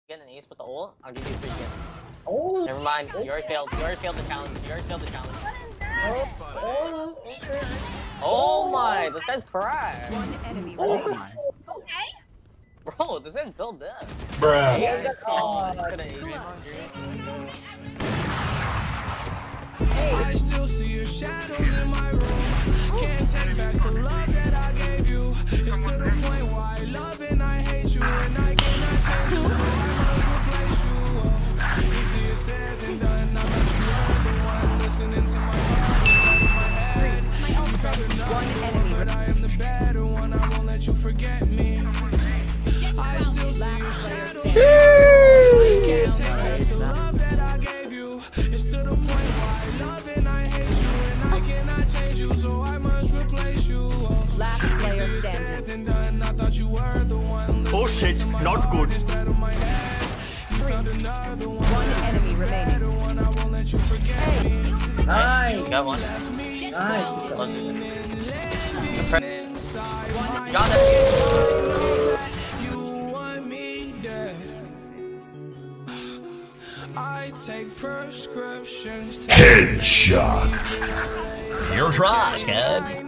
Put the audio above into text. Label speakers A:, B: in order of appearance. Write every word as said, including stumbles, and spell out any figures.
A: Get an ace with the ult, I'll give you a free skin.
B: Oh!
A: Never mind, you already failed. You already failed the challenge. You already failed the challenge.
B: Oh! Oh! Okay.
A: Oh my! This guy's cracked.
C: One enemy
B: Oh
C: remaining.
B: my.
D: Okay.
A: Bro, this guy's built dead.
E: Bruh.
A: Yes.
B: Oh,
A: Oh, could have
F: I still see your shadows in my room. Can't take back the love that I gave you. It's to the point why I love and I hate you, and I cannot change you, so I must replace you. Oh, easier said than done. Now that you are the one listening to my heart instead of my head. You found another one, but I am the better one. I won't let you forget me. I still see your shadows. I can't take back the love that I gave you. It's to the point why I love and I hate you, and I cannot change you, so I must replace you. Oh,
C: Last player
F: easier
C: standing.
F: said than done. I thought you were the one.
E: Oh shit, not good.
F: Instead of my head, you found another one.
C: One enemy remaining.
F: Better one. I won't let you forget me.
B: Nice!
A: got one.
B: Nice!
A: You got it.
F: You want me dead. I take prescriptions to
E: Headshot.
A: You're trash, kid.